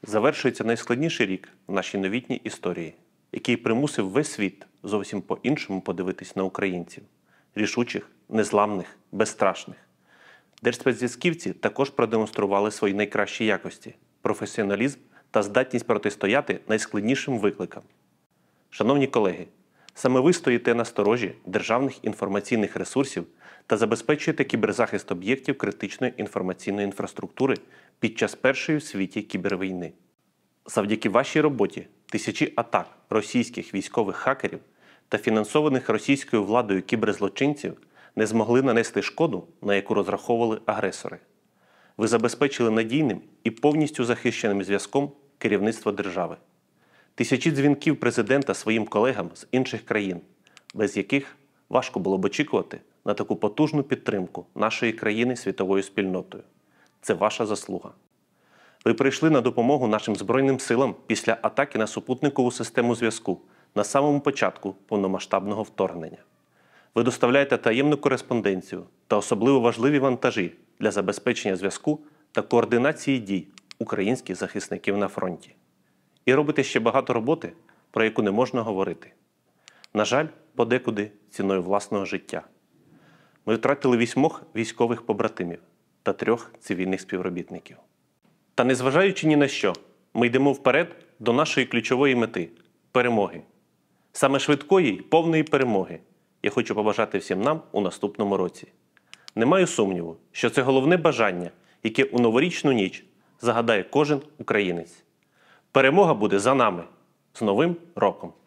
Завершується найскладніший рік в нашій новітній історії, який примусив весь світ зовсім по-іншому подивитись на українців – рішучих, незламних, безстрашних. Держспецзв'язківці також продемонстрували свої найкращі якості – професіоналізм та здатність протистояти найскладнішим викликам. Шановні колеги, саме ви стоїте на сторожі державних інформаційних ресурсів та забезпечуєте кіберзахист об'єктів критичної інформаційної інфраструктури під час першої в світі кібервійни. Завдяки вашій роботі тисячі атак російських військових хакерів та фінансованих російською владою кіберзлочинців не змогли нанести шкоду, на яку розраховували агресори. Ви забезпечили надійним і повністю захищеним зв'язком керівництва держави. Тисячі дзвінків президента своїм колегам з інших країн, без яких важко було б очікувати на таку потужну підтримку нашої країни світовою спільнотою. Це ваша заслуга. Ви прийшли на допомогу нашим Збройним силам після атаки на супутникову систему зв'язку на самому початку повномасштабного вторгнення. Ви доставляєте таємну кореспонденцію та особливо важливі вантажі для забезпечення зв'язку та координації дій українських захисників на фронті. І робите ще багато роботи, про яку не можна говорити. На жаль, подекуди ціною власного життя. Ми втратили 8 військових побратимів та 3 цивільних співробітників. Та незважаючи ні на що, ми йдемо вперед до нашої ключової мети – перемоги. Саме швидкої й повної перемоги я хочу побажати всім нам у наступному році. Не маю сумніву, що це головне бажання, яке у новорічну ніч загадає кожен українець. Перемога буде за нами. З Новим роком!